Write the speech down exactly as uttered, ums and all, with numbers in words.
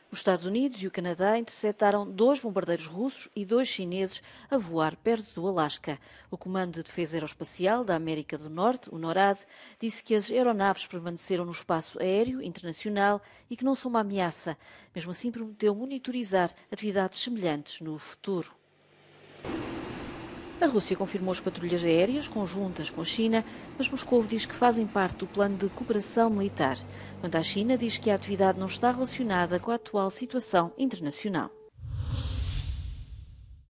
Os Estados Unidos e o Canadá interceptaram dois bombardeiros russos e dois chineses a voar perto do Alasca. O Comando de Defesa Aeroespacial da América do Norte, o NORAD, disse que as aeronaves permaneceram no espaço aéreo internacional e que não são uma ameaça. Mesmo assim, prometeu monitorizar atividades semelhantes no futuro. A Rússia confirmou as patrulhas aéreas conjuntas com a China, mas Moscou diz que fazem parte do plano de cooperação militar. Quanto à China, diz que a atividade não está relacionada com a atual situação internacional.